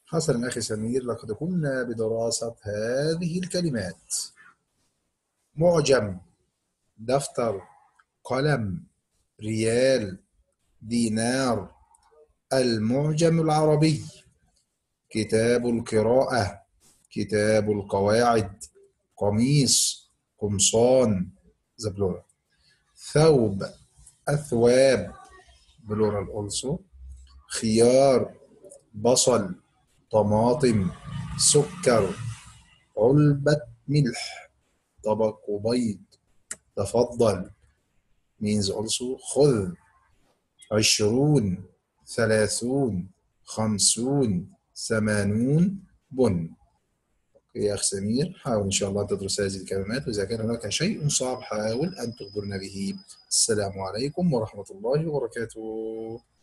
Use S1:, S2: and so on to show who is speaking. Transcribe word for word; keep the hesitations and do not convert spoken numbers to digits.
S1: حسنا أخي سمير، لقد قمنا بدراسة هذه الكلمات: معجم، دفتر، قلم، ريال، دينار. المعجم العربي: كتاب القراءة، كتاب القواعد، قميص، قمصان the plural. ثوب، أثواب plural also. خيار، بصل، طماطم، سكر، علبة ملح، طبق بيض. تفضل means also خذ. عشرون، ثلاثون، خمسون، ثمانون، بن. يا أخ سمير، حاول إن شاء الله أن تدرس هذه الكلمات، وإذا كان هناك شيء صعب حاول أن تخبرنا به. السلام عليكم ورحمة الله وبركاته.